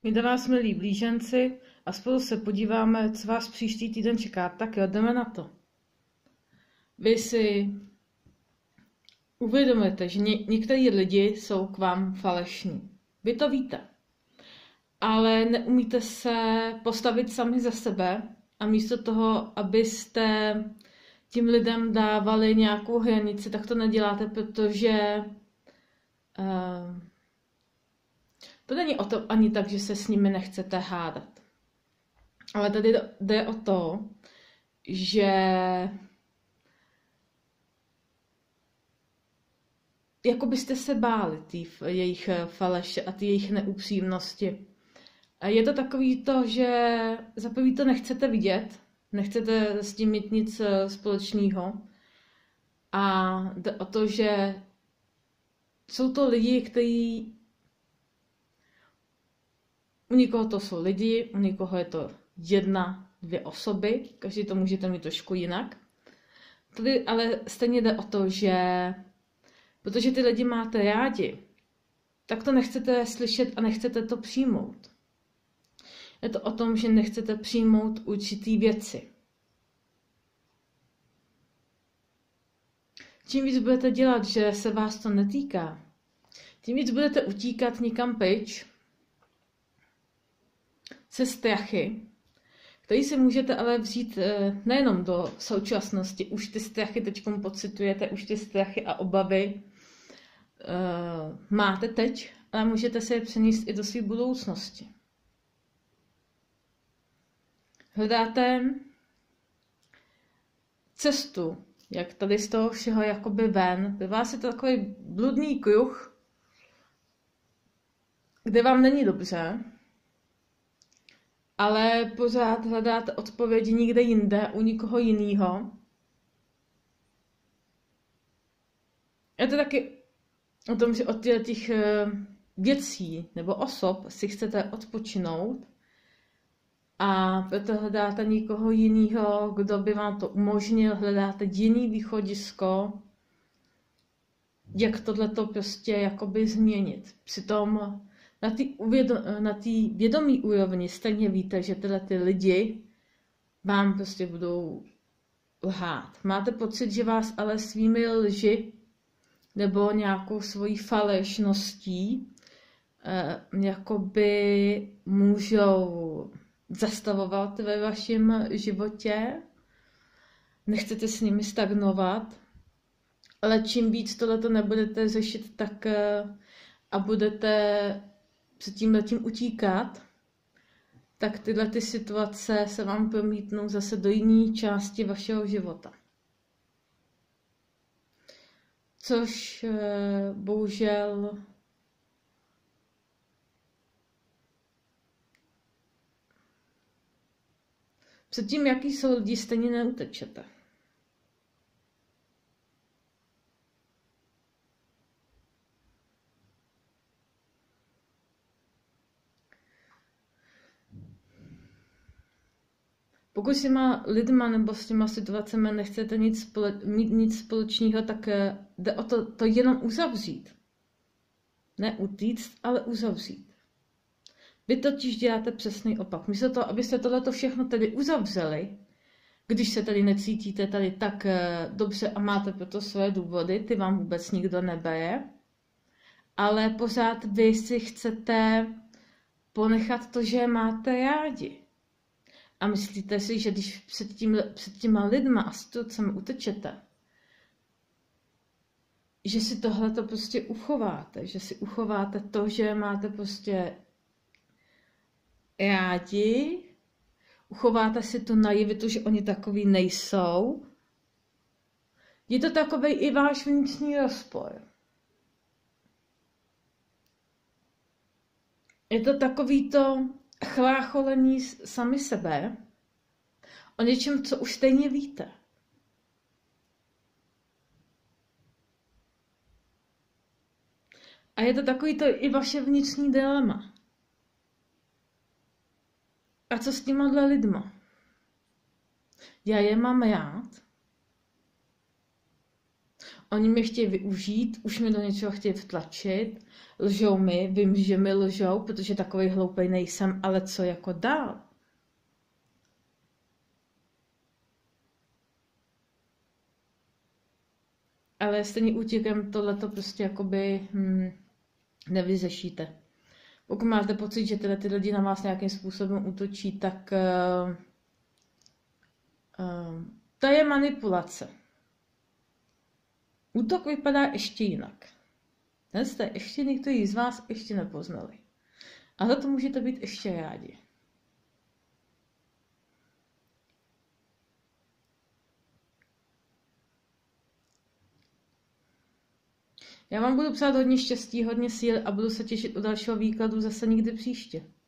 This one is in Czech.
Víte vás, milí blíženci, a spolu se podíváme, co vás příští týden čeká. Tak jo, jdeme na to. Vy si uvědomujete, že některý lidi jsou k vám falešní. Vy to víte. Ale neumíte se postavit sami za sebe a místo toho, abyste tím lidem dávali nějakou hranici, tak to neděláte, protože to není o to ani tak, že se s nimi nechcete hádat. Ale tady jde o to, že jako byste se báli té jejich faleše a té jejich neupřímnosti. A je to takový to, že za prvý to nechcete vidět, nechcete s tím mít nic společného. A jde o to, že jsou to lidi, kteří u někoho to jsou lidi, u někoho je to jedna, dvě osoby, každý to můžete mít trošku jinak. Tady ale stejně jde o to, že protože ty lidi máte rádi, tak to nechcete slyšet a nechcete to přijmout. Je to o tom, že nechcete přijmout určitý věci. Čím víc budete dělat, že se vás to netýká, tím víc budete utíkat někam pryč se strachy, který si můžete ale vzít nejenom do současnosti. Už ty strachy teď pociťujete, už ty strachy a obavy máte teď, ale můžete se je přenést i do své budoucnosti. Hledáte cestu, jak tady z toho všeho jakoby ven. Pro vás je to takový bludný kruh, kde vám není dobře, ale pořád hledáte odpovědi někde jinde, u nikoho jiného. Je to taky o tom, že od těch věcí nebo osob si chcete odpočinout a proto hledáte někoho jiného, kdo by vám to umožnil, hledáte jiný východisko, jak tohleto prostě jakoby změnit. Přitom na té vědomí úrovni stejně víte, že tyhle ty lidi vám prostě budou lhát. Máte pocit, že vás ale svými lži nebo nějakou svojí falešností jakoby můžou zastavovat ve vašem životě. Nechcete s nimi stagnovat, ale čím víc tohleto nebudete řešit, tak a budete před tímhletím utíkat, tak tyhle ty situace se vám promítnou zase do jiné části vašeho života. Což bohužel před tím, jaký jsou lidi, stejně neutečete. Pokud s těma lidma nebo s těma situacemi nechcete mít nic společného, tak jde o to jenom uzavřít. Ne utíct, ale uzavřít. Vy totiž děláte přesný opak. Místo toho, abyste tohleto všechno tedy uzavřeli, když se tady necítíte tady tak dobře a máte proto své důvody, ty vám vůbec nikdo nebere, ale pořád vy si chcete ponechat to, že máte rádi. A myslíte si, že když před těma lidma a situacemi utečete, že si tohleto prostě uchováte, že si uchováte to, že máte prostě rádi, uchováte si tu naivitu, že oni takový nejsou. Je to takovej i váš vnitřní rozpor. Je to takový to chlácholení sami sebe o něčem, co už stejně víte. A je to takový to i vaše vnitřní dilema. A co s těma lidma? Já je mám rád. Oni mě chtějí využít, už mě do něčeho chtějí vtlačit, lžou mi, vím, že mi lžou, protože takovej hloupej nejsem, ale co jako dál? Ale stejně útěkem tohleto prostě jakoby nevyřešíte. Pokud máte pocit, že ty lidi na vás nějakým způsobem útočí, tak to je manipulace. Útok vypadá ještě jinak. Ten jste ještě někteří z vás ještě nepoznali. A za to můžete být ještě rádi. Já vám budu přát hodně štěstí, hodně síl a budu se těšit u dalšího výkladu zase někdy příště.